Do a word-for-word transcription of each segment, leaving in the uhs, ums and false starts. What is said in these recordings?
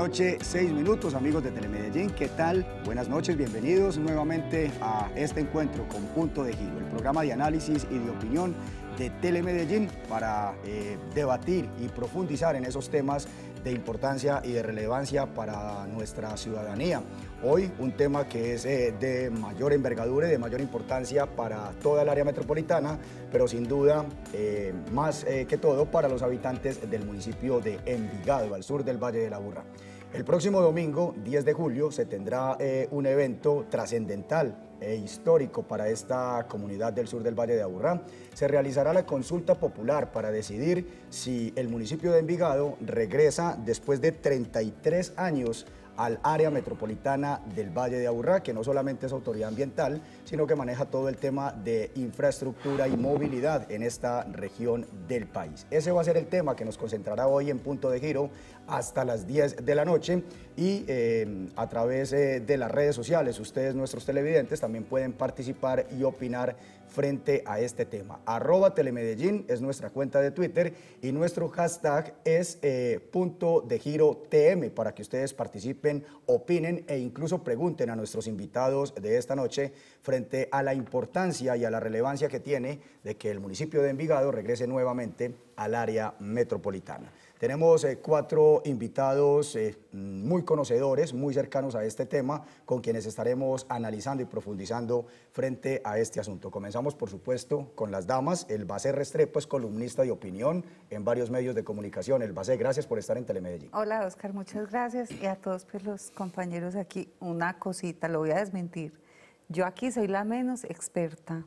noche, seis minutos, amigos de Telemedellín, ¿qué tal? Buenas noches, bienvenidos nuevamente a este encuentro con Punto de Giro, el programa de análisis y de opinión de Telemedellín para eh, debatir y profundizar en esos temas de importancia y de relevancia para nuestra ciudadanía. Hoy un tema que es eh, de mayor envergadura y de mayor importancia para toda el área metropolitana, pero sin duda eh, más eh, que todo para los habitantes del municipio de Envigado, al sur del Valle de la Aburrá. El próximo domingo, diez de julio, se tendrá eh, un evento trascendental e histórico para esta comunidad del sur del Valle de Aburrá. Se realizará la consulta popular para decidir si el municipio de Envigado regresa después de treinta y tres años al área metropolitana del Valle de Aburrá, que no solamente es autoridad ambiental, sino que maneja todo el tema de infraestructura y movilidad en esta región del país. Ese va a ser el tema que nos concentrará hoy en Punto de Giro hasta las diez de la noche y eh, a través eh, de las redes sociales, ustedes, nuestros televidentes, también pueden participar y opinar frente a este tema. Arroba Telemedellín es nuestra cuenta de Twitter y nuestro hashtag es eh, Punto de Giro T M para que ustedes participen, opinen e incluso pregunten a nuestros invitados de esta noche frente a la importancia y a la relevancia que tiene de que el municipio de Envigado regrese nuevamente al área metropolitana. Tenemos eh, cuatro invitados eh, muy conocedores, muy cercanos a este tema, con quienes estaremos analizando y profundizando frente a este asunto. Comenzamos, por supuesto, con las damas. Elbacé Restrepo es columnista de opinión en varios medios de comunicación. Elbacé, gracias por estar en Telemedellín. Hola, Oscar, muchas gracias. Y a todos pues, los compañeros aquí, una cosita, lo voy a desmentir. Yo aquí soy la menos experta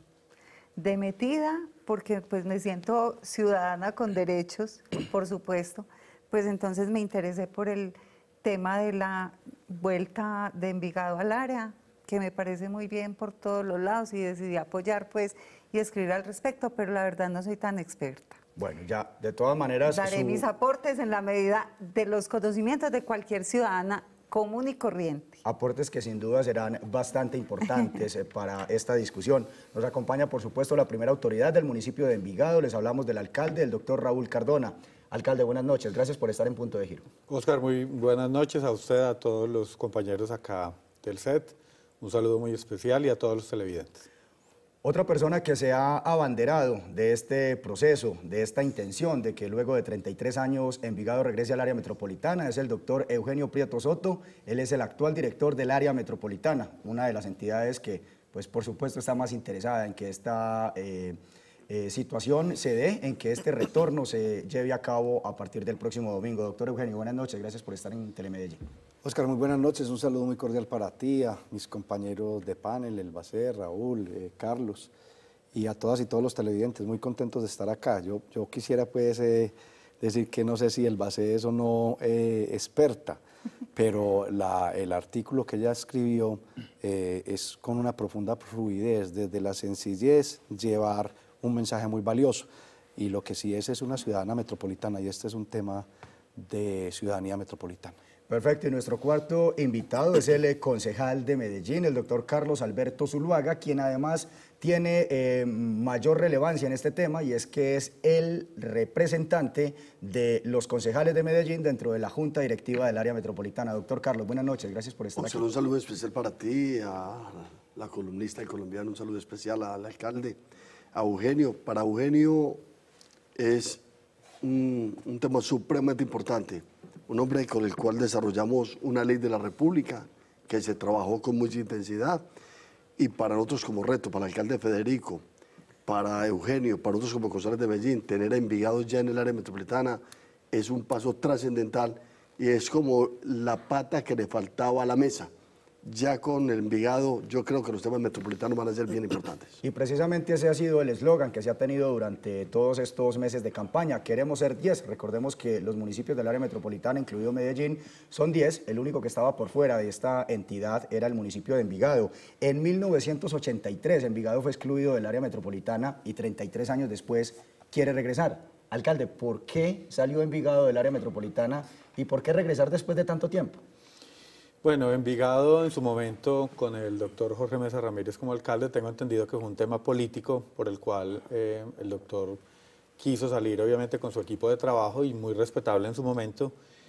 de metida, porque pues me siento ciudadana con derechos, por supuesto, pues entonces me interesé por el tema de la vuelta de Envigado al área, que me parece muy bien por todos los lados y decidí apoyar pues y escribir al respecto, pero la verdad no soy tan experta. Bueno, ya, de todas maneras... Daré su... mis aportes en la medida de los conocimientos de cualquier ciudadana común y corriente. Aportes que sin duda serán bastante importantes para esta discusión. Nos acompaña, por supuesto, la primera autoridad del municipio de Envigado. Les hablamos del alcalde, el doctor Raúl Cardona. Alcalde, buenas noches. Gracias por estar en Punto de Giro. Oscar, muy buenas noches a usted, a todos los compañeros acá del set. Un saludo muy especial y a todos los televidentes. Otra persona que se ha abanderado de este proceso, de esta intención de que luego de treinta y tres años Envigado regrese al área metropolitana es el doctor Eugenio Prieto Soto. Él es el actual director del área metropolitana, una de las entidades que, pues por supuesto, está más interesada en que esta eh, eh, situación se dé, en que este retorno se lleve a cabo a partir del próximo domingo. Doctor Eugenio, buenas noches, gracias por estar en Telemedellín. Oscar, muy buenas noches, un saludo muy cordial para ti, a mis compañeros de panel, Elbacé, Raúl, eh, Carlos, y a todas y todos los televidentes, muy contentos de estar acá. Yo, yo quisiera pues eh, decir que no sé si Elbacé es o no eh, experta, pero la, el artículo que ella escribió eh, es con una profunda fluidez, desde la sencillez, llevar un mensaje muy valioso, y lo que sí es es una ciudadana metropolitana, y este es un tema de ciudadanía metropolitana. Perfecto, y nuestro cuarto invitado es el concejal de Medellín, el doctor Carlos Alberto Zuluaga, quien además tiene eh, mayor relevancia en este tema y es que es el representante de los concejales de Medellín dentro de la Junta Directiva del área metropolitana. Doctor Carlos, buenas noches, gracias por estar aquí. Un saludo especial para ti, a la columnista colombiana, un saludo especial al alcalde, a Eugenio. Para Eugenio es un, un tema supremamente importante. Un hombre con el cual desarrollamos una ley de la República que se trabajó con mucha intensidad, y para nosotros como reto, para el alcalde Federico, para Eugenio, para nosotros como concejales de Medellín, tener a Envigado ya en el área metropolitana es un paso trascendental y es como la pata que le faltaba a la mesa. Ya con el Envigado, yo creo que los temas metropolitanos van a ser bien importantes. Y precisamente ese ha sido el eslogan que se ha tenido durante todos estos meses de campaña. Queremos ser diez. Recordemos que los municipios del área metropolitana, incluido Medellín, son diez. El único que estaba por fuera de esta entidad era el municipio de Envigado. En mil novecientos ochenta y tres, Envigado fue excluido del área metropolitana y treinta y tres años después quiere regresar. Alcalde, ¿por qué salió Envigado del área metropolitana y por qué regresar después de tanto tiempo? Bueno, Envigado en su momento, con el doctor Jorge Mesa Ramírez como alcalde, tengo entendido que fue un tema político por el cual eh, el doctor quiso salir obviamente con su equipo de trabajo y muy respetable en su momento.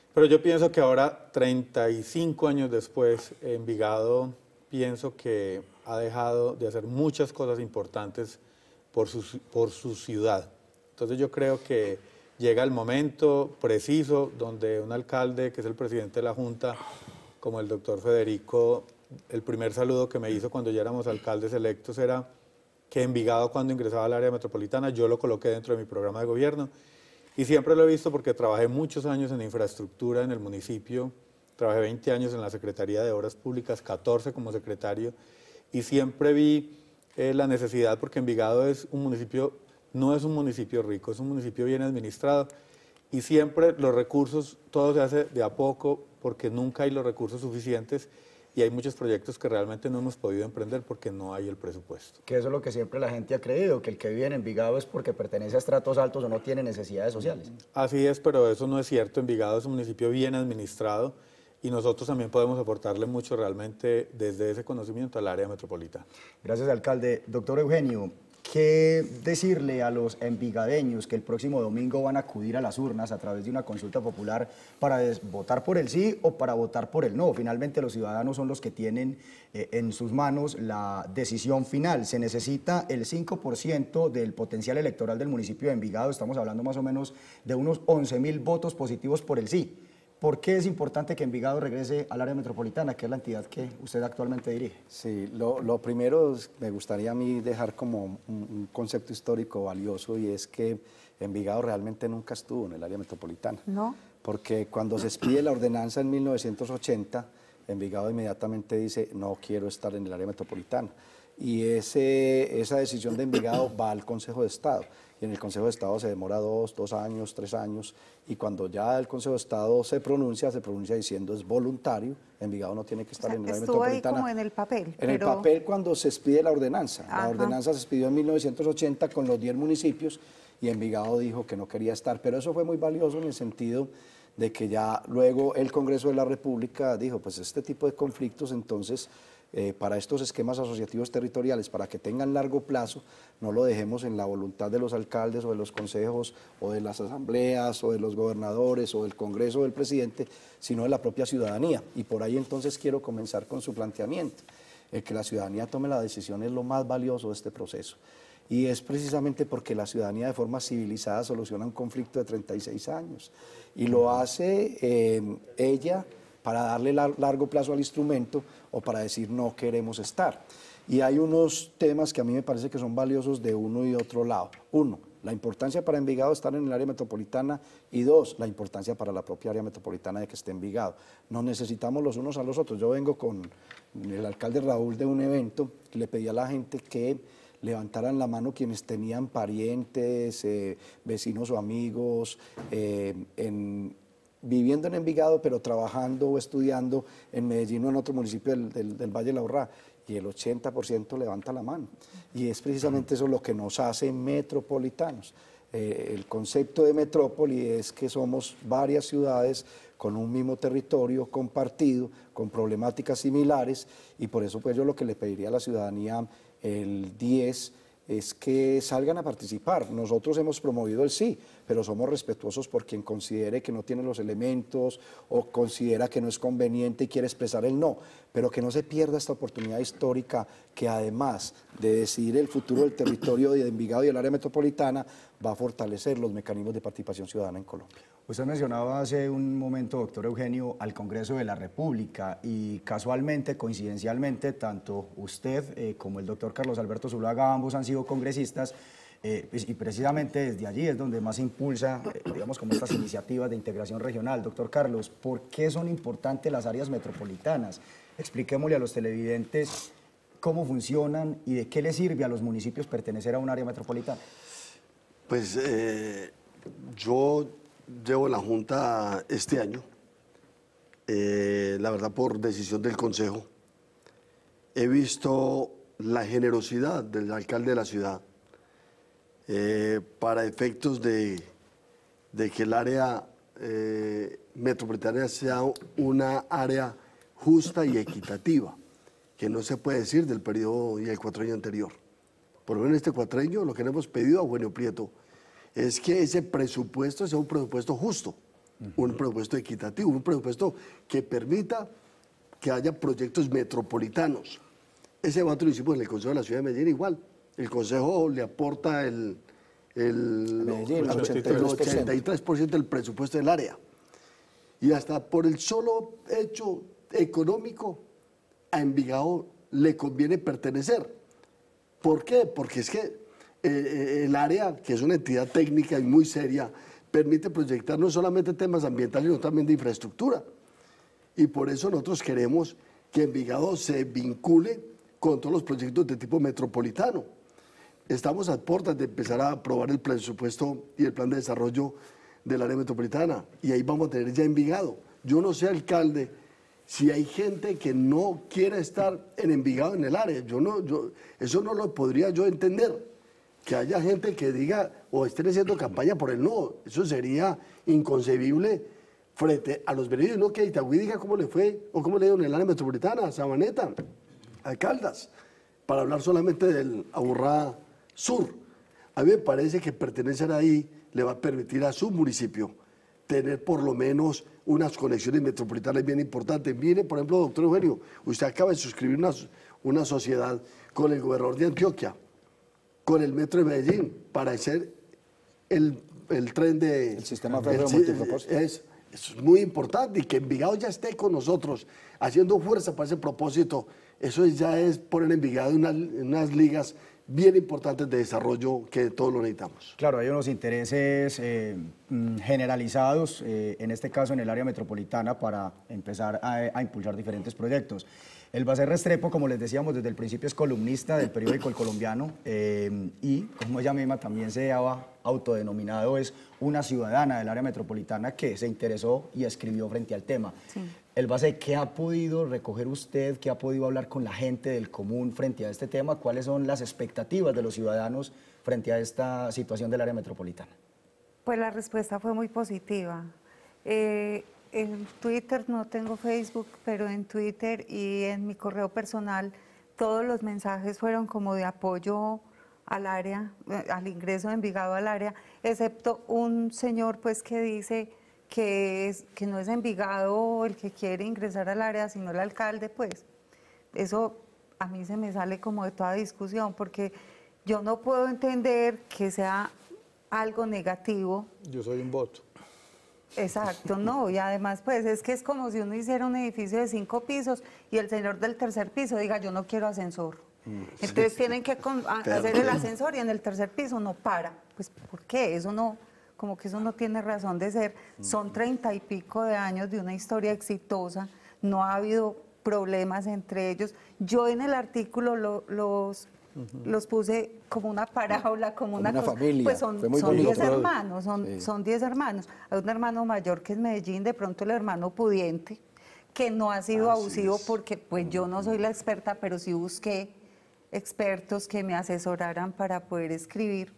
Pero yo pienso que ahora, treinta y cinco años después, Envigado pienso que ha dejado de hacer muchas cosas importantes por su, por su ciudad. Entonces yo creo que llega el momento preciso donde un alcalde, que es el presidente de la Junta, como el doctor Federico, el primer saludo que me hizo cuando ya éramos alcaldes electos era que Envigado, cuando ingresaba al área metropolitana, yo lo coloqué dentro de mi programa de gobierno. Y siempre lo he visto porque trabajé muchos años en infraestructura en el municipio, trabajé veinte años en la Secretaría de Obras Públicas, catorce como secretario, y siempre vi eh, la necesidad, porque Envigado es un municipio, no es un municipio rico, es un municipio bien administrado, y siempre los recursos, todo se hace de a poco, porque nunca hay los recursos suficientes, y hay muchos proyectos que realmente no hemos podido emprender porque no hay el presupuesto. Que eso es lo que siempre la gente ha creído, que el que vive en Envigado es porque pertenece a estratos altos o no tiene necesidades sociales. Así es, pero eso no es cierto. Envigado es un municipio bien administrado y nosotros también podemos aportarle mucho realmente desde ese conocimiento al área metropolitana. Gracias, alcalde. Doctor Eugenio, ¿qué decirle a los envigadeños que el próximo domingo van a acudir a las urnas a través de una consulta popular para votar por el sí o para votar por el no? Finalmente los ciudadanos son los que tienen eh, en sus manos la decisión final. Se necesita el cinco por ciento del potencial electoral del municipio de Envigado, estamos hablando más o menos de unos once mil votos positivos por el sí. ¿Por qué es importante que Envigado regrese al área metropolitana, que es la entidad que usted actualmente dirige? Sí, lo, lo primero es, me gustaría a mí dejar como un, un concepto histórico valioso, y es que Envigado realmente nunca estuvo en el área metropolitana. ¿No? Porque cuando se expide la ordenanza en mil novecientos ochenta, Envigado inmediatamente dice, no quiero estar en el área metropolitana. Y ese, esa decisión de Envigado va al Consejo de Estado. Y en el Consejo de Estado se demora dos, dos años, tres años, y cuando ya el Consejo de Estado se pronuncia, se pronuncia diciendo es voluntario, Envigado no tiene que estar O sea, en el área estuvo metropolitana. ahí como en el papel. En pero... el papel cuando se expide la ordenanza. Ajá. La ordenanza se expidió en mil novecientos ochenta con los diez municipios y Envigado dijo que no quería estar, pero eso fue muy valioso en el sentido de que ya luego el Congreso de la República dijo, pues este tipo de conflictos entonces... Eh, para estos esquemas asociativos territoriales, para que tengan largo plazo, no lo dejemos en la voluntad de los alcaldes o de los consejos o de las asambleas o de los gobernadores o del Congreso o del presidente, sino de la propia ciudadanía. Y por ahí entonces quiero comenzar con su planteamiento. El que la ciudadanía tome la decisión es lo más valioso de este proceso. Y es precisamente porque la ciudadanía de forma civilizada soluciona un conflicto de treinta y seis años. Y lo hace eh, ella para darle lar largo plazo al instrumento o para decir no queremos estar. Y hay unos temas que a mí me parece que son valiosos de uno y otro lado. Uno, la importancia para Envigado estar en el área metropolitana, y dos, la importancia para la propia área metropolitana de que esté Envigado. Nos necesitamos los unos a los otros. Yo vengo con el alcalde Raúl de un evento que le pedí a la gente que levantaran la mano quienes tenían parientes, eh, vecinos o amigos eh, en viviendo en Envigado, pero trabajando o estudiando en Medellín o en otro municipio del, del, del Valle de la Urrá, y el ochenta por ciento levanta la mano. Y es precisamente eso lo que nos hace metropolitanos. Eh, el concepto de metrópoli es que somos varias ciudades con un mismo territorio compartido, con problemáticas similares, y por eso pues yo lo que le pediría a la ciudadanía el diez es que salgan a participar. Nosotros hemos promovido el sí, pero somos respetuosos por quien considere que no tiene los elementos o considera que no es conveniente y quiere expresar el no, pero que no se pierda esta oportunidad histórica que además de decidir el futuro del territorio de Envigado y el área metropolitana, va a fortalecer los mecanismos de participación ciudadana en Colombia. Usted mencionaba hace un momento, doctor Eugenio, al Congreso de la República, y casualmente, coincidencialmente, tanto usted eh, como el doctor Carlos Alberto Zuluaga, ambos han sido congresistas, eh, y precisamente desde allí es donde más se impulsa, eh, digamos, como estas iniciativas de integración regional. Doctor Carlos, ¿por qué son importantes las áreas metropolitanas? Expliquémosle a los televidentes cómo funcionan y de qué les sirve a los municipios pertenecer a un área metropolitana. Pues eh, yo llevo la Junta este año, eh, la verdad por decisión del Consejo. He visto la generosidad del alcalde de la ciudad eh, para efectos de, de que el área eh, metropolitana sea una área justa y equitativa, que no se puede decir del periodo y el cuatrenio anterior. Por lo menos en este cuatrenio lo que le hemos pedido a Eugenio Prieto es que ese presupuesto sea un presupuesto justo, uh-huh. un presupuesto equitativo, un presupuesto que permita que haya proyectos metropolitanos. Ese debate lo hicimos en el Consejo de la Ciudad de Medellín igual. El Consejo le aporta el, el, Medellín, el ochenta y tres por ciento del presupuesto del área. Y hasta por el solo hecho económico, a Envigado le conviene pertenecer. ¿Por qué? Porque es que eh, el área, que es una entidad técnica y muy seria, permite proyectar no solamente temas ambientales, sino también de infraestructura. Y por eso nosotros queremos que Envigado se vincule con todos los proyectos de tipo metropolitano. Estamos a puertas de empezar a aprobar el presupuesto y el plan de desarrollo del área metropolitana, y ahí vamos a tener ya Envigado. Yo no sé, alcalde, si hay gente que no quiere estar en Envigado en el área. Yo no, yo, eso no lo podría yo entender. Que haya gente que diga o estén haciendo campaña por el no. Eso sería inconcebible frente a los beneficios. No que Itagüí diga cómo le fue o cómo le dio en el área metropolitana, a Sabaneta, a Caldas, para hablar solamente del Aburrá Sur. A mí me parece que pertenecer ahí le va a permitir a su municipio tener por lo menos unas conexiones metropolitanas bien importantes. Mire, por ejemplo, doctor Eugenio, usted acaba de suscribir una, una sociedad con el gobernador de Antioquia, con el metro de Medellín, para hacer el, el tren de... El sistema férreo multipropósito. Es, es muy importante, y que Envigado ya esté con nosotros, haciendo fuerza para ese propósito. Eso ya es poner Envigado en, una, en unas ligas bien importantes de desarrollo que todos lo necesitamos. Claro, hay unos intereses eh, generalizados, eh, en este caso en el área metropolitana, para empezar a, a impulsar diferentes proyectos. El Bacer Restrepo, como les decíamos desde el principio, es columnista del periódico El Colombiano eh, y, como ella misma también se ha autodenominado, es una ciudadana del área metropolitana que se interesó y escribió frente al tema. Sí. El Bacer, ¿qué ha podido recoger usted, qué ha podido hablar con la gente del común frente a este tema? ¿Cuáles son las expectativas de los ciudadanos frente a esta situación del área metropolitana? Pues la respuesta fue muy positiva. Eh, En Twitter, no tengo Facebook, pero en Twitter y en mi correo personal todos los mensajes fueron como de apoyo al área, al ingreso de Envigado al área, excepto un señor pues que dice que, es, que no es Envigado el que quiere ingresar al área, sino el alcalde. Pues eso a mí se me sale como de toda discusión, porque yo no puedo entender que sea algo negativo. Yo soy un voto. Exacto, no, y además pues es que es como si uno hiciera un edificio de cinco pisos y el señor del tercer piso diga yo no quiero ascensor. Entonces tienen que con, a, hacer el ascensor y en el tercer piso no para. Pues ¿por qué? Eso no, como que eso no tiene razón de ser. Son treinta y pico de años de una historia exitosa, no ha habido problemas entre ellos. Yo en el artículo lo, los... Uh-huh. los puse como una parábola, como, como una, una cosa. familia. Pues son, Fue muy son bonito. diez hermanos, son, sí. son diez hermanos. Hay un hermano mayor que es Medellín, de pronto el hermano pudiente, que no ha sido Así abusivo es. porque pues yo no soy la experta, pero sí busqué expertos que me asesoraran para poder escribir,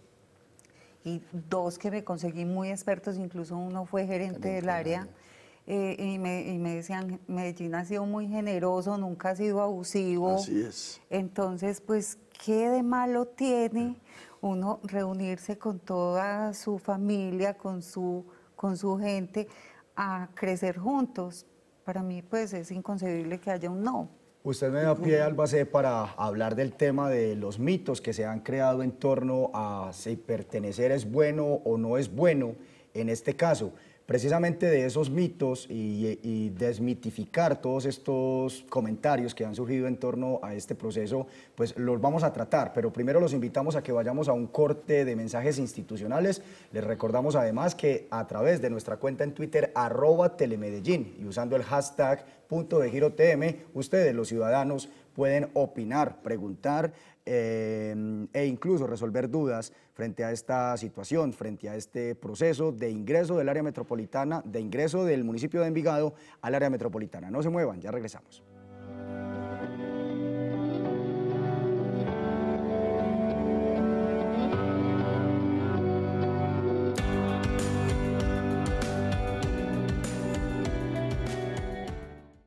y dos que me conseguí muy expertos, incluso uno fue gerente También del área. Eh, y, me, y me decían, Medellín ha sido muy generoso, nunca ha sido abusivo. Así es. Entonces, pues, ¿qué de malo tiene uno reunirse con toda su familia, con su, con su gente, a crecer juntos? Para mí, pues, es inconcebible que haya un no. Usted me da pie, Albacé, para hablar del tema de los mitos que se han creado en torno a si pertenecer es bueno o no es bueno en este caso. Precisamente de esos mitos y, y desmitificar todos estos comentarios que han surgido en torno a este proceso, pues los vamos a tratar, pero primero los invitamos a que vayamos a un corte de mensajes institucionales. Les recordamos además que a través de nuestra cuenta en Twitter, arroba Telemedellín, y usando el hashtag punto de giro T M, ustedes, los ciudadanos, pueden opinar, preguntar eh, e incluso resolver dudas frente a esta situación, frente a este proceso de ingreso del área metropolitana, de ingreso del municipio de Envigado al área metropolitana. No se muevan, ya regresamos.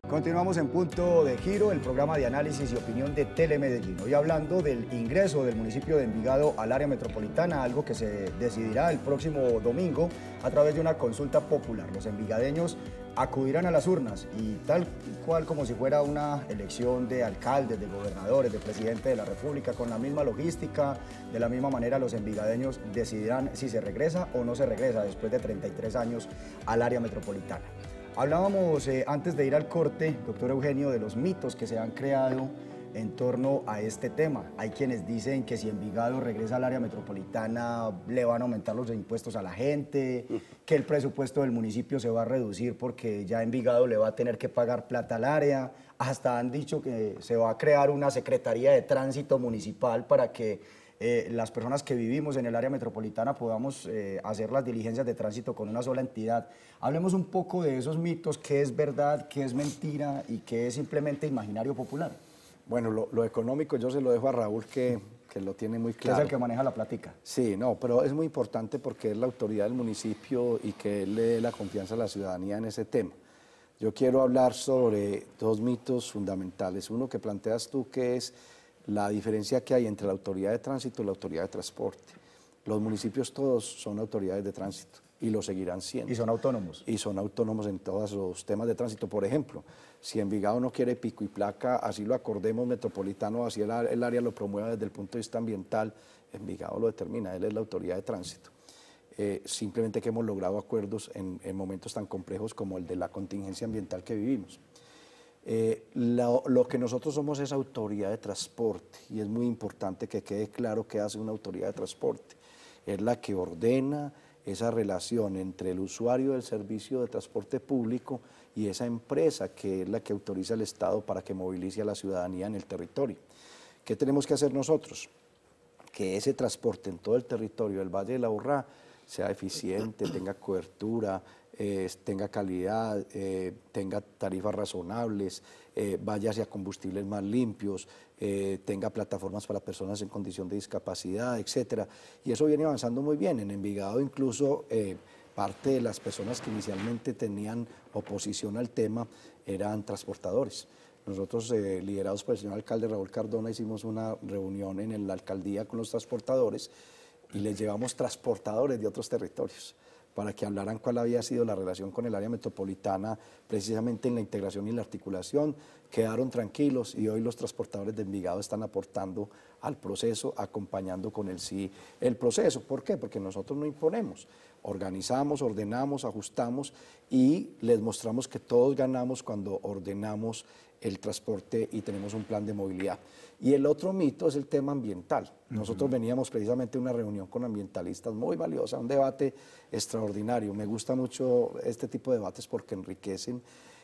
Continuamos en Punto de Giro, el programa de análisis y opinión de Telemedellín. Hoy hablando del ingreso del municipio de Envigado al área metropolitana, algo que se decidirá el próximo domingo a través de una consulta popular. Los envigadeños acudirán a las urnas y tal cual como si fuera una elección de alcaldes, de gobernadores, de presidente de la República, con la misma logística, de la misma manera los envigadeños decidirán si se regresa o no se regresa después de treinta y tres años al área metropolitana. Hablábamos eh, antes de ir al corte, doctor Eugenio, de los mitos que se han creado en torno a este tema. Hay quienes dicen que si Envigado regresa al área metropolitana le van a aumentar los impuestos a la gente, que el presupuesto del municipio se va a reducir porque ya Envigado le va a tener que pagar plata al área. Hasta han dicho que se va a crear una secretaría de tránsito municipal para que Eh, las personas que vivimos en el área metropolitana podamos eh, hacer las diligencias de tránsito con una sola entidad. Hablemos un poco de esos mitos, qué es verdad, qué es mentira y qué es simplemente imaginario popular. Bueno, lo, lo económico yo se lo dejo a Raúl, que, que lo tiene muy claro. Que es el que maneja la plática. Sí, no, pero es muy importante porque es la autoridad del municipio y que él le dé la confianza a la ciudadanía en ese tema. Yo quiero hablar sobre dos mitos fundamentales. Uno que planteas tú, que es la diferencia que hay entre la autoridad de tránsito y la autoridad de transporte. Los municipios todos son autoridades de tránsito y lo seguirán siendo. Y son autónomos. Y son autónomos en todos los temas de tránsito. Por ejemplo, si Envigado no quiere pico y placa, así lo acordemos metropolitano, así el, el área lo promueva desde el punto de vista ambiental, Envigado lo determina, él es la autoridad de tránsito. Eh, simplemente que hemos logrado acuerdos en, en momentos tan complejos como el de la contingencia ambiental que vivimos. Eh, lo, lo que nosotros somos es autoridad de transporte y es muy importante que quede claro qué hace una autoridad de transporte. Es la que ordena esa relación entre el usuario del servicio de transporte público y esa empresa que es la que autoriza al Estado para que movilice a la ciudadanía en el territorio. ¿Qué tenemos que hacer nosotros? Que ese transporte en todo el territorio del Valle de la Urrá sea eficiente, tenga cobertura, Eh, tenga calidad, eh, tenga tarifas razonables, eh, vaya hacia combustibles más limpios, eh, tenga plataformas para personas en condición de discapacidad, etcétera. Y eso viene avanzando muy bien. En Envigado incluso eh, parte de las personas que inicialmente tenían oposición al tema eran transportadores. Nosotros, eh, liderados por el señor alcalde Raúl Cardona, hicimos una reunión en la alcaldía con los transportadores y les llevamos transportadores de otros territorios para que hablaran cuál había sido la relación con el área metropolitana, precisamente en la integración y la articulación. Quedaron tranquilos y hoy los transportadores de Envigado están aportando al proceso, acompañando con el sí el proceso. ¿Por qué? Porque nosotros no imponemos, organizamos, ordenamos, ajustamos y les mostramos que todos ganamos cuando ordenamos el transporte y tenemos un plan de movilidad. Y el otro mito es el tema ambiental. Nosotros uh-huh. veníamos precisamente a una reunión con ambientalistas muy valiosa, un debate extraordinario. Me gusta mucho este tipo de debates porque enriquecen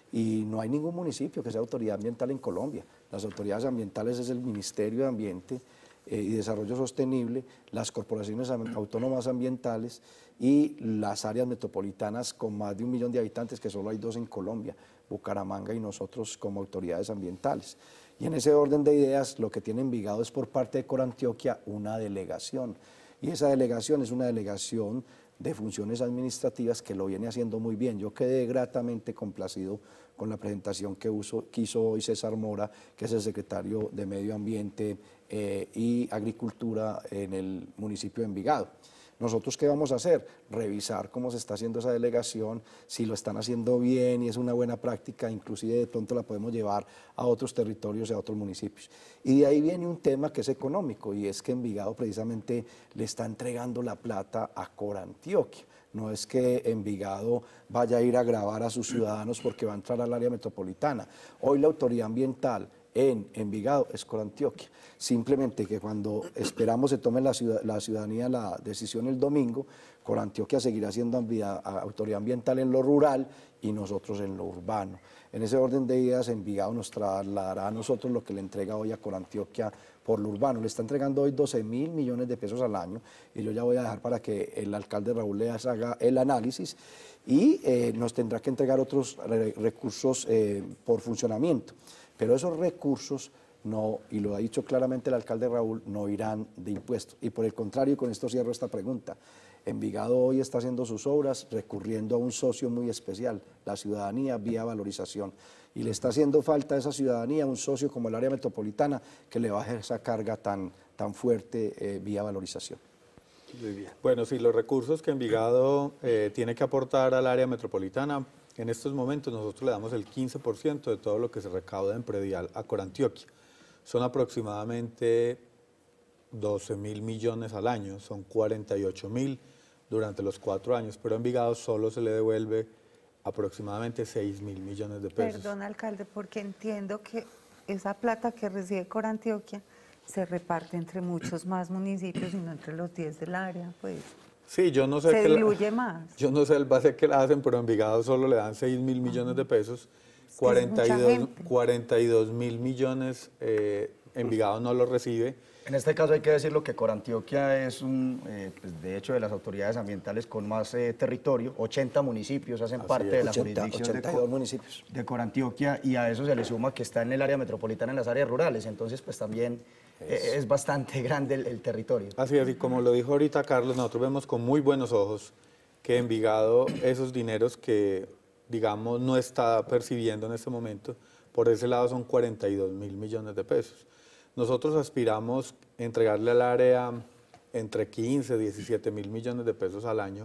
y no hay ningún municipio que sea autoridad ambiental en Colombia. Las autoridades ambientales es el Ministerio de Ambiente eh, y Desarrollo Sostenible, las corporaciones autónomas ambientales y las áreas metropolitanas con más de un millón de habitantes, que solo hay dos en Colombia, Bucaramanga y nosotros como autoridades ambientales. Y en ese orden de ideas, lo que tiene Envigado es por parte de Corantioquia una delegación. Y esa delegación es una delegación de funciones administrativas que lo viene haciendo muy bien. Yo quedé gratamente complacido con la presentación que, uso, que hizo hoy César Mora, que es el secretario de Medio Ambiente eh, y Agricultura en el municipio de Envigado. ¿Nosotros qué vamos a hacer? Revisar cómo se está haciendo esa delegación, si lo están haciendo bien y es una buena práctica, inclusive de pronto la podemos llevar a otros territorios y a otros municipios. Y de ahí viene un tema que es económico y es que Envigado precisamente le está entregando la plata a Corantioquia. No es que Envigado vaya a ir a grabar a sus ciudadanos porque va a entrar al área metropolitana. Hoy la autoridad ambiental en Envigado es Corantioquia. Simplemente que cuando esperamos se tome la, ciudad, la ciudadanía la decisión el domingo, Corantioquia seguirá siendo autoridad ambiental en lo rural y nosotros en lo urbano. En ese orden de ideas, Envigado nos trasladará a nosotros lo que le entrega hoy a Corantioquia por lo urbano. Le está entregando hoy doce mil millones de pesos al año y yo ya voy a dejar para que el alcalde Raúl le haga el análisis y eh, nos tendrá que entregar otros re recursos eh, por funcionamiento. Pero esos recursos no, y lo ha dicho claramente el alcalde Raúl, no irán de impuestos. Y por el contrario, con esto cierro esta pregunta, Envigado hoy está haciendo sus obras recurriendo a un socio muy especial, la ciudadanía vía valorización. Y le está haciendo falta a esa ciudadanía un socio como el área metropolitana que le baje esa carga tan, tan fuerte eh, vía valorización. Muy bien. Bueno, sí, los recursos que Envigado eh, tiene que aportar al área metropolitana, en estos momentos nosotros le damos el quince por ciento de todo lo que se recauda en predial a Corantioquia. Son aproximadamente doce mil millones al año, son cuarenta y ocho mil durante los cuatro años, pero a Envigado solo se le devuelve aproximadamente seis mil millones de pesos. Perdón, alcalde, porque entiendo que esa plata que recibe Corantioquia se reparte entre muchos más municipios y no entre los diez del área, pues. Sí, yo no sé se qué diluye la, más. Yo no sé el base que la hacen, pero a Envigado solo le dan seis mil millones de pesos, cuarenta y dos mil millones eh, Envigado no lo recibe. En este caso hay que decirlo que Corantioquia es, un, eh, pues de hecho, de las autoridades ambientales con más eh, territorio. ochenta municipios hacen Así parte es. de la ochenta, jurisdicción ochenta y de, dos Co- municipios. de Corantioquia, y a eso se le suma que está en el área metropolitana, en las áreas rurales. Entonces, pues también eh, es bastante grande el, el territorio. Así es, y como lo dijo ahorita Carlos, nosotros vemos con muy buenos ojos que Envigado esos dineros que, digamos, no está percibiendo en este momento, por ese lado son cuarenta y dos mil millones de pesos. Nosotros aspiramos a entregarle al área entre quince, diecisiete mil millones de pesos al año.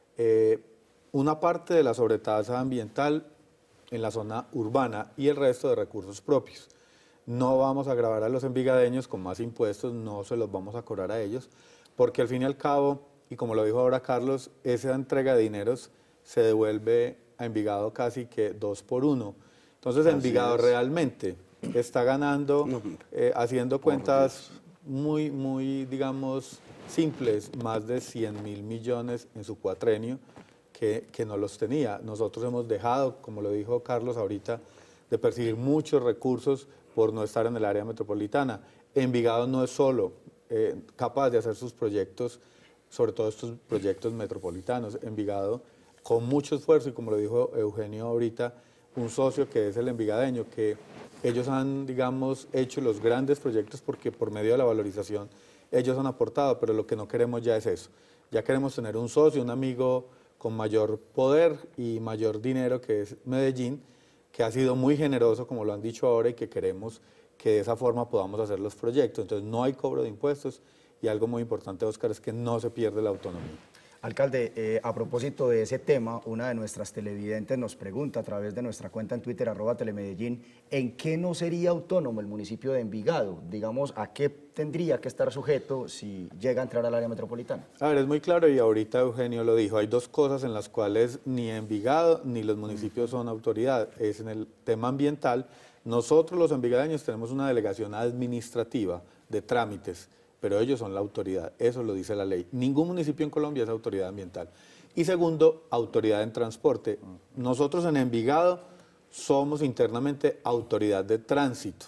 Eh, una parte de la sobretasa ambiental en la zona urbana y el resto de recursos propios. No vamos a gravar a los envigadeños con más impuestos, no se los vamos a cobrar a ellos, porque al fin y al cabo, y como lo dijo ahora Carlos, esa entrega de dineros se devuelve a Envigado casi que dos por uno. Entonces Así Envigado es. realmente está ganando, eh, haciendo cuentas muy, muy, digamos, simples, más de cien mil millones en su cuatrenio, que, que no los tenía. Nosotros hemos dejado, como lo dijo Carlos ahorita, de percibir muchos recursos por no estar en el área metropolitana. Envigado no es solo eh, capaz de hacer sus proyectos, sobre todo estos proyectos metropolitanos. Envigado, con mucho esfuerzo, y como lo dijo Eugenio ahorita, un socio que es el envigadeño, que ellos han, digamos, hecho los grandes proyectos porque por medio de la valorización ellos han aportado, pero lo que no queremos ya es eso. Ya queremos tener un socio, un amigo con mayor poder y mayor dinero, que es Medellín, que ha sido muy generoso, como lo han dicho ahora, y que queremos que de esa forma podamos hacer los proyectos. Entonces no hay cobro de impuestos, y algo muy importante, Óscar, es que no se pierde la autonomía. Alcalde, eh, a propósito de ese tema, una de nuestras televidentes nos pregunta a través de nuestra cuenta en Twitter, arroba Telemedellín, ¿en qué no sería autónomo el municipio de Envigado? Digamos, ¿a qué tendría que estar sujeto si llega a entrar al área metropolitana? A ver, es muy claro, y ahorita Eugenio lo dijo, hay dos cosas en las cuales ni Envigado ni los municipios son autoridad. Es en el tema ambiental. Nosotros los envigadeños tenemos una delegación administrativa de trámites, pero ellos son la autoridad, eso lo dice la ley. Ningún municipio en Colombia es autoridad ambiental. Y segundo, autoridad en transporte. Nosotros en Envigado somos internamente autoridad de tránsito.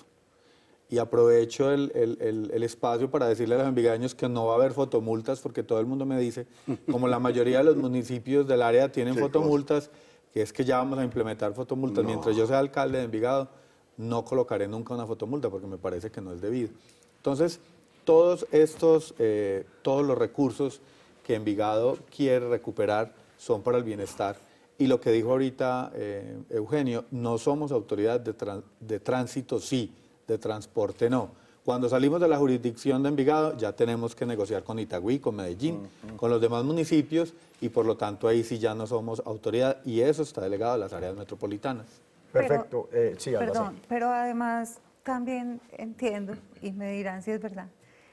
Y aprovecho el, el, el, el espacio para decirle a los envigadeños que no va a haber fotomultas, porque todo el mundo me dice, como la mayoría de los municipios del área tienen fotomultas, que es que ya vamos a implementar fotomultas. No. Mientras yo sea alcalde de Envigado, no colocaré nunca una fotomulta, porque me parece que no es debido. Entonces, todos estos, eh, todos los recursos que Envigado quiere recuperar son para el bienestar. Y lo que dijo ahorita eh, Eugenio, no somos autoridad de, de tránsito, sí, de transporte no. Cuando salimos de la jurisdicción de Envigado ya tenemos que negociar con Itagüí, con Medellín, uh-huh. con los demás municipios, y por lo tanto ahí sí ya no somos autoridad, y eso está delegado a las áreas metropolitanas. Perfecto, pero, eh, sí, Alba, perdón, sí. pero además también entiendo, y me dirán si es verdad,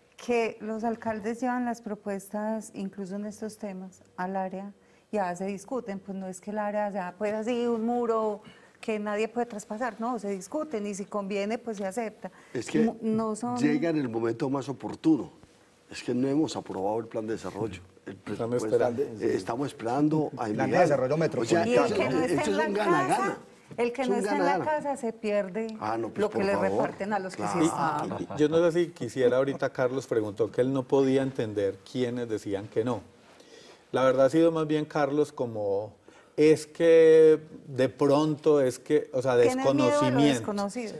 que los alcaldes llevan las propuestas, incluso en estos temas, al área y ya se discuten. Pues no es que el área ya pueda así un muro que nadie puede traspasar, no, se discuten y si conviene pues se acepta. Es que no son... llega en el momento más oportuno. Es que no hemos aprobado el plan de desarrollo. El estamos esperando, eh, estamos esperando a plan de desarrollo metropolitano. O sea, y el que no esto esté es en la un gana-gana. casa, el que Es no un está en la gana-gana. casa se pierde Ah, no, pues, lo que por le favor. reparten a los que sí Claro. están. Y- y yo no sé si quisiera, ahorita Carlos preguntó que él no podía entender quiénes decían que no. La verdad ha sido más bien, Carlos, como es que de pronto es que, o sea, Tienen miedo a lo desconocimiento. desconocido.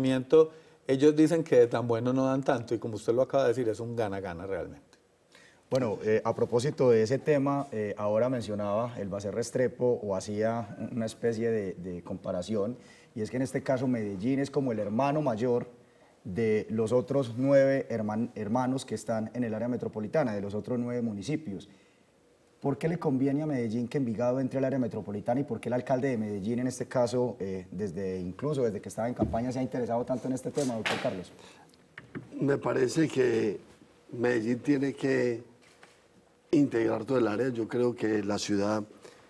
Desconocimiento. Ellos dicen que de tan bueno no dan tanto, y como usted lo acaba de decir, es un gana-gana realmente. Bueno, eh, a propósito de ese tema, eh, ahora mencionaba el Baser Restrepo o hacía una especie de, de comparación, y es que en este caso Medellín es como el hermano mayor de los otros nueve herman, hermanos que están en el área metropolitana, de los otros nueve municipios. ¿Por qué le conviene a Medellín que Envigado entre al área metropolitana y por qué el alcalde de Medellín, en este caso, eh, desde incluso desde que estaba en campaña, se ha interesado tanto en este tema, doctor Carlos? Me parece que Medellín tiene que integrar todo el área. Yo creo que la ciudad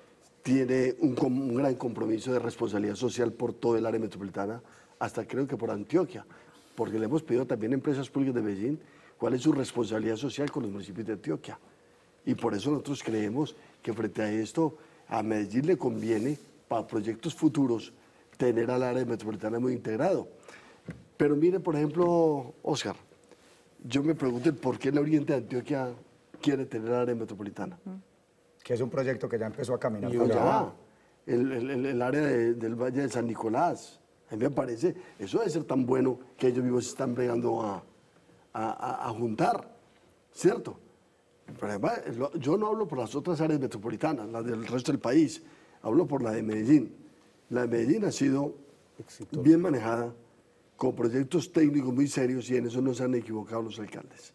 tiene un, un gran compromiso de responsabilidad social por todo el área metropolitana, hasta creo que por Antioquia, porque le hemos pedido también a empresas públicas de Medellín cuál es su responsabilidad social con los municipios de Antioquia. Y por eso nosotros creemos que frente a esto, a Medellín le conviene, para proyectos futuros, tener al área metropolitana muy integrado. Pero mire, por ejemplo, Oscar, yo me pregunto por qué el oriente de Antioquia quiere tener el área metropolitana. Que es un proyecto que ya empezó a caminar. Y ya, el, el, el área de, del Valle de San Nicolás. A mí me parece, eso debe ser tan bueno que ellos mismos se están pegando a, a, a juntar, ¿cierto? Pero además, yo no hablo por las otras áreas metropolitanas, las del resto del país, hablo por la de Medellín. La de Medellín ha sido Exitoso. bien manejada, con proyectos técnicos muy serios, y en eso no se han equivocado los alcaldes.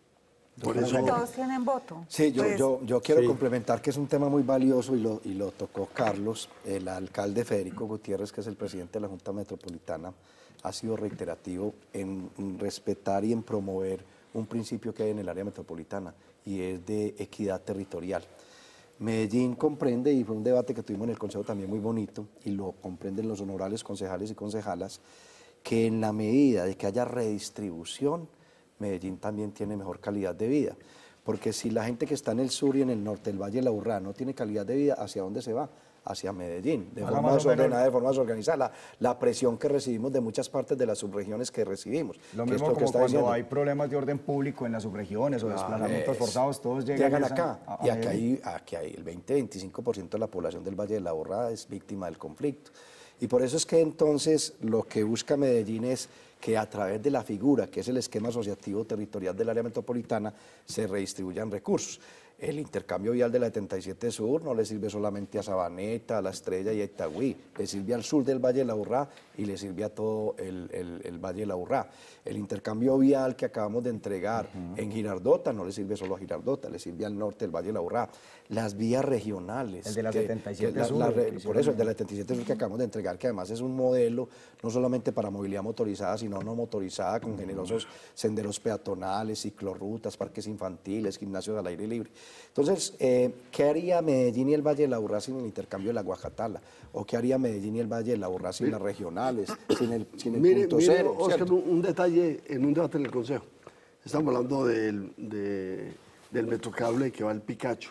Por eso, todos tienen voto. Sí, yo, pues, yo, yo quiero sí. complementar que es un tema muy valioso y lo, y lo tocó Carlos. El alcalde Federico Gutiérrez, que es el presidente de la Junta Metropolitana, ha sido reiterativo en, en respetar y en promover un principio que hay en el área metropolitana, y es de equidad territorial. Medellín comprende, y fue un debate que tuvimos en el Consejo también muy bonito, y lo comprenden los honorables concejales y concejalas, que en la medida de que haya redistribución, Medellín también tiene mejor calidad de vida. Porque si la gente que está en el sur y en el norte del Valle de la Urrá no tiene calidad de vida, ¿hacia dónde se va? Hacia Medellín, de forma desordenada, de forma desorganizada. La, la presión que recibimos de muchas partes de las subregiones que recibimos. Lo que mismo es como que está cuando diciendo. hay problemas de orden público en las subregiones o Ah, desplazamientos es, forzados, todos llegan, llegan esa, acá. a, a y aquí Medellín. hay, aquí hay el veinte a veinticinco por ciento de la población del Valle de la Urrá es víctima del conflicto. Y por eso es que entonces lo que busca Medellín es que a través de la figura, que es el esquema asociativo territorial del área metropolitana, se redistribuyan recursos. El intercambio vial de la setenta y siete Sur no le sirve solamente a Sabaneta, a La Estrella y a Itagüí, le sirve al sur del Valle de la Urrá y le sirve a todo el, el, el Valle de la Urrá. El intercambio vial que acabamos de entregar uh-huh. en Girardota no le sirve solo a Girardota, le sirve al norte del Valle de la Urrá. Las vías regionales. El de la que, setenta y siete la, Sur. La, por eso, el de la setenta y siete Sur que acabamos de entregar, que además es un modelo no solamente para movilidad motorizada, sino no motorizada, con generosos senderos peatonales, ciclorrutas, parques infantiles, gimnasios al aire libre. Entonces, eh, ¿qué haría Medellín y el Valle de la Urrá sin el intercambio de la Guajatala? ¿O qué haría Medellín y el Valle de la Urrá sin las regionales, sin el, sin el mire, punto mire, cero? Oscar, un, un detalle en un debate en el Consejo. Estamos hablando del, de, del Metrocable que va al Picacho,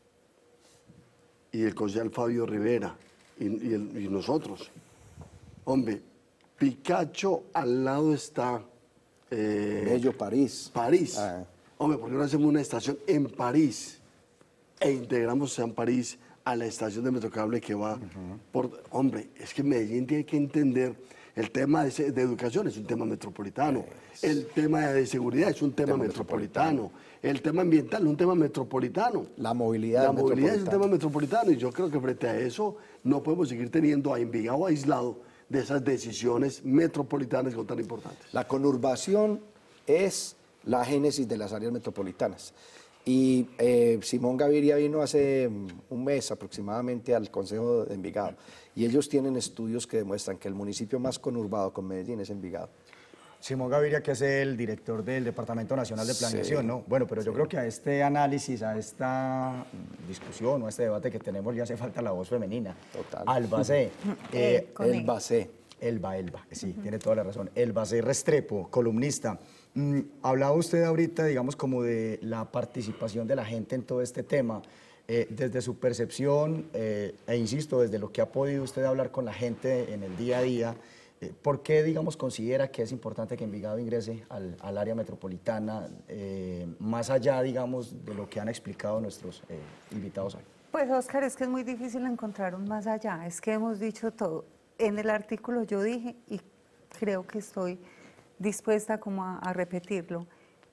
y el concejal Fabio Rivera, y, y, el, y nosotros. Hombre, Picacho al lado está... Eh, Bello París. París. Ah. Hombre, ¿por qué no hacemos una estación en París e integramos San París a la estación de Metrocable que va uh-huh. por... Hombre, es que Medellín tiene que entender el tema de, de educación, es un tema metropolitano, es... el tema de seguridad es un tema, tema metropolitano. metropolitano, el tema ambiental es un tema metropolitano. La movilidad, la movilidad es un tema metropolitano, y yo creo que frente a eso no podemos seguir teniendo a Envigado aislado de esas decisiones metropolitanas que son tan importantes. La conurbación es la génesis de las áreas metropolitanas. Y eh, Simón Gaviria vino hace un mes aproximadamente al Consejo de Envigado, y ellos tienen estudios que demuestran que el municipio más conurbado con Medellín es Envigado. Simón Gaviria, que es el director del Departamento Nacional de Planeación, sí, ¿no? Bueno, pero yo sí. creo que a este análisis, a esta discusión o a este debate que tenemos, ya hace falta la voz femenina. Total. Albacé. eh, el Bacé. Elba, Elba, sí, uh-huh. tiene toda la razón. Elbacé Restrepo, columnista. Mm, hablaba usted ahorita, digamos, como de la participación de la gente en todo este tema. Eh, desde su percepción, eh, e insisto, desde lo que ha podido usted hablar con la gente en el día a día, eh, ¿por qué, digamos, considera que es importante que Envigado ingrese al, al área metropolitana, eh, más allá, digamos, de lo que han explicado nuestros eh, invitados hoy? Pues, Oscar, es que es muy difícil encontrar un más allá, es que hemos dicho todo. En el artículo yo dije, y creo que estoy dispuesta como a, a repetirlo,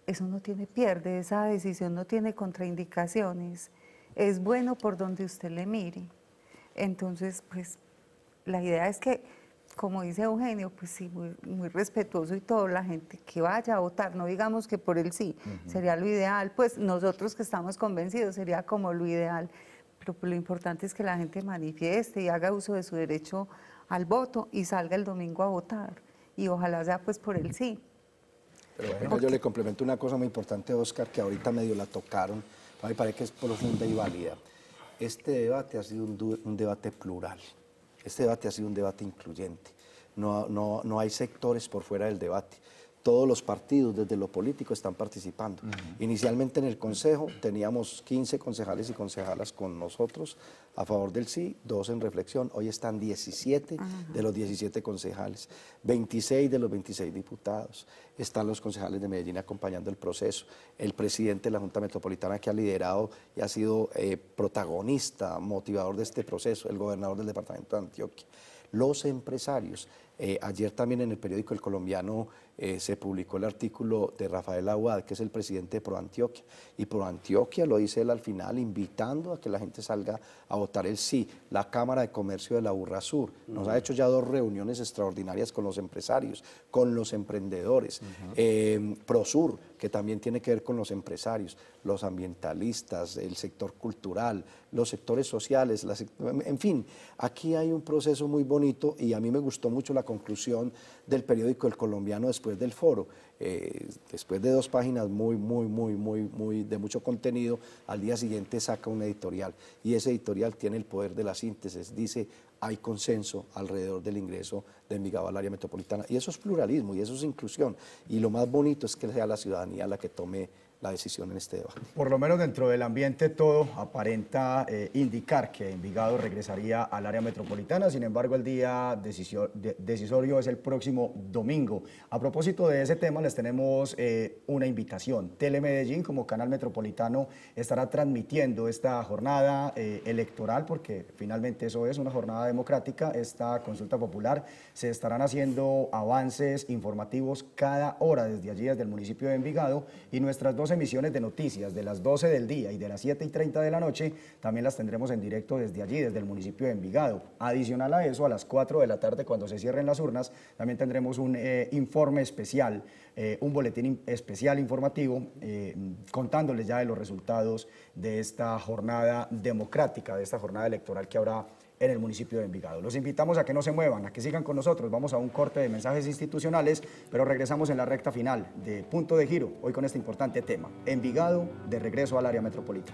eso no tiene pierde, esa decisión no tiene contraindicaciones, es bueno por donde usted le mire. Entonces, pues, la idea es que, como dice Eugenio, pues sí, muy, muy respetuoso y todo, la gente que vaya a votar, no digamos que por el sí, uh-huh. sería lo ideal, pues nosotros que estamos convencidos sería como lo ideal, pero pues, lo importante es que la gente manifieste y haga uso de su derecho al voto y salga el domingo a votar, y ojalá sea pues por el sí. Pero bueno, yo le complemento una cosa muy importante, Oscar, que ahorita medio la tocaron, a mí me parece que es profunda y válida. Este debate ha sido un, un debate plural. Este debate ha sido un debate incluyente, no, no, no hay sectores por fuera del debate. Todos los partidos, desde lo político, están participando. Uh-huh. Inicialmente en el Consejo teníamos quince concejales y concejalas con nosotros a favor del sí, dos en reflexión. Hoy están diecisiete uh-huh. de los diecisiete concejales, veintiséis de los veintiséis diputados. Están los concejales de Medellín acompañando el proceso. El presidente de la Junta Metropolitana, que ha liderado y ha sido eh, protagonista, motivador de este proceso, el gobernador del departamento de Antioquia. Los empresarios. Eh, ayer también en el periódico El Colombiano eh, se publicó el artículo de Rafael Aguad, que es el presidente de ProAntioquia. Y ProAntioquia, lo dice él al final, invitando a que la gente salga a votar el sí. La Cámara de Comercio de la Urrasur nos uh-huh. ha hecho ya dos reuniones extraordinarias con los empresarios, con los emprendedores. Uh-huh. eh, Prosur, que también tiene que ver con los empresarios, los ambientalistas, el sector cultural, los sectores sociales, la sect- en fin, aquí hay un proceso muy bonito y a mí me gustó mucho la conclusión del periódico El Colombiano después del foro. Eh, después de dos páginas muy, muy, muy, muy, muy de mucho contenido, al día siguiente saca un editorial y ese editorial tiene el poder de la síntesis, dice hay consenso alrededor del ingreso de Envigado al área metropolitana y eso es pluralismo y eso es inclusión y lo más bonito es que sea la ciudadanía la que tome la decisión en este debate. Por lo menos dentro del ambiente todo aparenta eh, indicar que Envigado regresaría al área metropolitana, sin embargo el día decisor, de, decisorio es el próximo domingo. A propósito de ese tema les tenemos eh, una invitación. Telemedellín como canal metropolitano estará transmitiendo esta jornada eh, electoral, porque finalmente eso es una jornada democrática, esta consulta popular. Se estarán haciendo avances informativos cada hora desde allí, desde el municipio de Envigado, y nuestras dos emisiones de noticias de las doce del día y de las siete y treinta de la noche también las tendremos en directo desde allí, desde el municipio de Envigado. Adicional a eso, a las cuatro de la tarde, cuando se cierren las urnas, también tendremos un eh, informe especial, eh, un boletín especial informativo eh, contándoles ya de los resultados de esta jornada democrática, de esta jornada electoral que habrá en el municipio de Envigado. Los invitamos a que no se muevan, a que sigan con nosotros. Vamos a un corte de mensajes institucionales, pero regresamos en la recta final de Punto de Giro, hoy con este importante tema. Envigado de regreso al área metropolitana.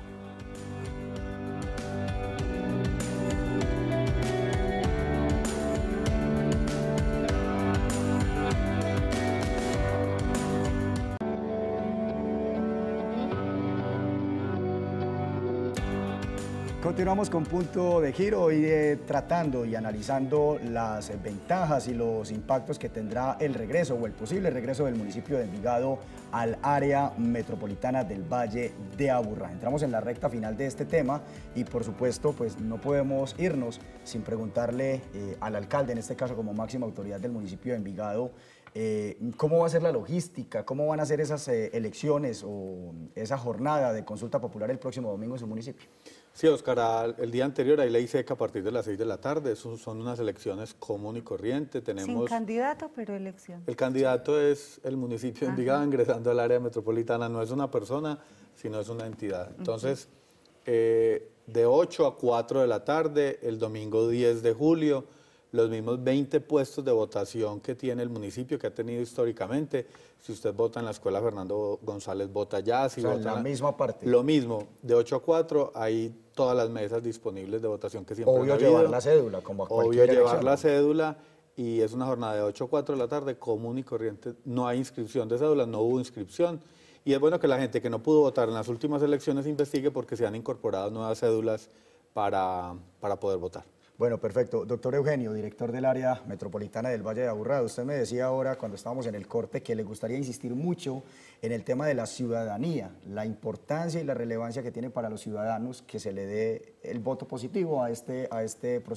Continuamos con Punto de Giro, hoy eh, tratando y analizando las eh, ventajas y los impactos que tendrá el regreso o el posible regreso del municipio de Envigado al área metropolitana del Valle de Aburrá. Entramos en la recta final de este tema y por supuesto pues no podemos irnos sin preguntarle eh, al alcalde, en este caso como máxima autoridad del municipio de Envigado, Eh, ¿cómo va a ser la logística? ¿Cómo van a ser esas eh, elecciones o esa jornada de consulta popular el próximo domingo en su municipio? Sí, Oscar, al- el día anterior hay ley seca a partir de las seis de la tarde. Eso son unas elecciones común y corriente. Sin Tenemos, candidato, pero elección. el candidato es el municipio de Envigado ingresando al área metropolitana. No es una persona, sino es una entidad. Entonces, eh, de ocho a cuatro de la tarde, el domingo diez de julio, los mismos veinte puestos de votación que tiene el municipio, que ha tenido históricamente. Si usted vota en la escuela Fernando González, vota allá. Si O sea, vota la en misma parte. Lo mismo, de ocho a cuatro hay todas las mesas disponibles de votación que siempre Obvio han llevar habido. la cédula, como a Obvio cualquier llevar elección. la cédula, y es una jornada de ocho a cuatro de la tarde, común y corriente. No hay inscripción de cédulas, no hubo inscripción. Y es bueno que la gente que no pudo votar en las últimas elecciones investigue, porque se han incorporado nuevas cédulas para, para poder votar. Bueno, perfecto. Doctor Eugenio, director del área metropolitana del Valle de Aburrá, usted me decía ahora cuando estábamos en el corte que le gustaría insistir mucho en el tema de la ciudadanía, la importancia y la relevancia que tiene para los ciudadanos que se le dé el voto positivo a este, a este proceso.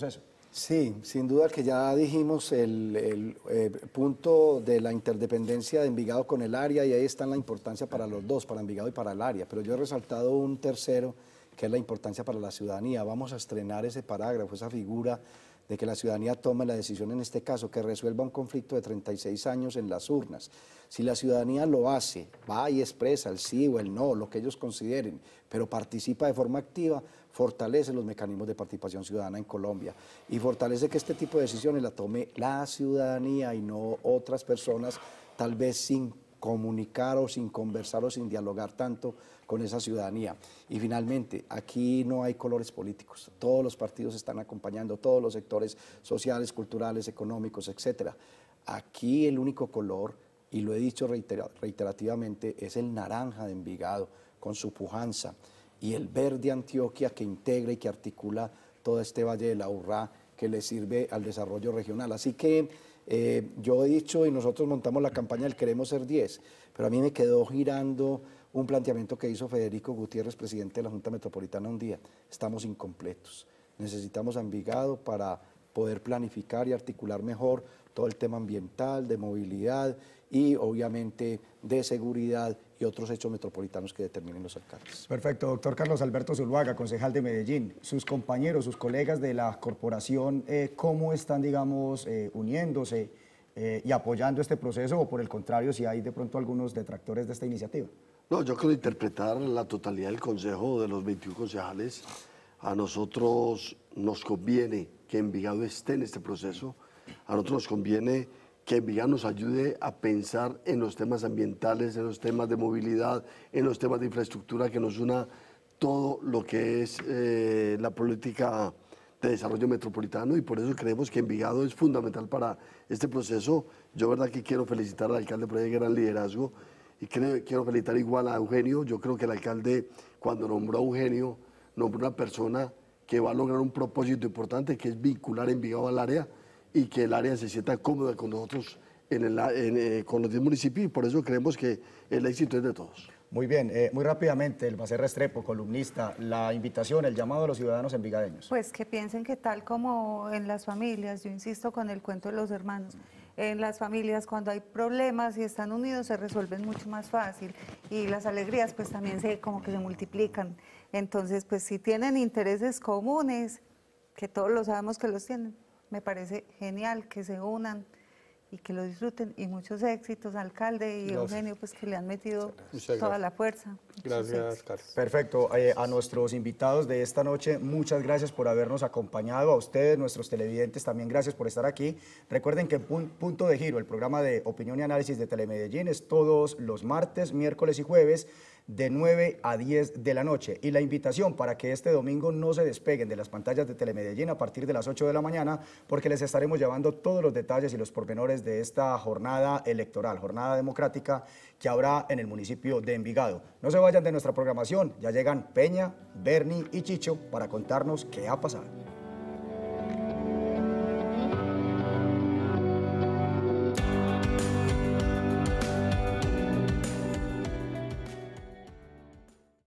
Sí, sin duda que ya dijimos el, el eh, punto de la interdependencia de Envigado con el área y ahí está la importancia para los dos, para Envigado y para el área. Pero yo he resaltado un tercero que es la importancia para la ciudadanía. Vamos a estrenar ese parágrafo, esa figura de que la ciudadanía tome la decisión en este caso, que resuelva un conflicto de treinta y seis años en las urnas. Si la ciudadanía lo hace, va y expresa el sí o el no, lo que ellos consideren, pero participa de forma activa, fortalece los mecanismos de participación ciudadana en Colombia y fortalece que este tipo de decisiones la tome la ciudadanía y no otras personas, tal vez sin comunicar o sin conversar o sin dialogar tanto con esa ciudadanía. Y finalmente, aquí no hay colores políticos, todos los partidos están acompañando, todos los sectores sociales, culturales, económicos, etcétera. Aquí el único color, y lo he dicho reitera, reiterativamente, es el naranja de Envigado, con su pujanza, y el verde Antioquia que integra y que articula todo este Valle de la Urrá que le sirve al desarrollo regional. Así que eh, yo he dicho y nosotros montamos la campaña del Queremos Ser diez, pero a mí me quedó girando un planteamiento que hizo Federico Gutiérrez, presidente de la Junta Metropolitana un día. Estamos incompletos, necesitamos a Envigado para poder planificar y articular mejor todo el tema ambiental, de movilidad y obviamente de seguridad y otros hechos metropolitanos que determinen los alcaldes. Perfecto, doctor Carlos Alberto Zuluaga, concejal de Medellín. Sus compañeros, sus colegas de la corporación, eh, ¿cómo están, digamos, eh, uniéndose eh, y apoyando este proceso o por el contrario, si hay de pronto algunos detractores de esta iniciativa? No, yo creo interpretar la totalidad del consejo de los veintiún concejales. A nosotros nos conviene que Envigado esté en este proceso, a nosotros nos conviene que Envigado nos ayude a pensar en los temas ambientales, en los temas de movilidad, en los temas de infraestructura, que nos una todo lo que es eh, la política de desarrollo metropolitano y por eso creemos que Envigado es fundamental para este proceso. Yo verdad que quiero felicitar al alcalde por el gran liderazgo y creo, quiero felicitar igual a Eugenio. Yo creo que el alcalde cuando nombró a Eugenio, nombró una persona que va a lograr un propósito importante que es vincular Envigado al área y que el área se sienta cómoda con nosotros, en el, en, eh, con los diez municipios y por eso creemos que el éxito es de todos. Muy bien, eh, muy rápidamente, el Elbacer Restrepo, columnista, la invitación, el llamado a los ciudadanos envigadeños. Pues que piensen que tal como en las familias, yo insisto con el cuento de los hermanos, en las familias cuando hay problemas y están unidos se resuelven mucho más fácil y las alegrías pues también se como que se multiplican. Entonces pues si tienen intereses comunes, que todos lo sabemos que los tienen, me parece genial que se unan y que lo disfruten y muchos éxitos, alcalde y Gracias. Eugenio, pues que le han metido Muchas toda gracias. la fuerza. Muchos Gracias, éxitos. Carlos. Perfecto, eh, a nuestros invitados de esta noche, muchas gracias por habernos acompañado, a ustedes, nuestros televidentes, también gracias por estar aquí. Recuerden que Pun- Punto de Giro, el programa de opinión y análisis de Telemedellín, es todos los martes, miércoles y jueves, de nueve a diez de la noche. Y la invitación para que este domingo no se despeguen de las pantallas de Telemedellín a partir de las ocho de la mañana, porque les estaremos llevando todos los detalles y los pormenores de esta jornada electoral, jornada democrática que habrá en el municipio de Envigado. No se vayan de nuestra programación, ya llegan Peña, Bernie y Chicho para contarnos qué ha pasado.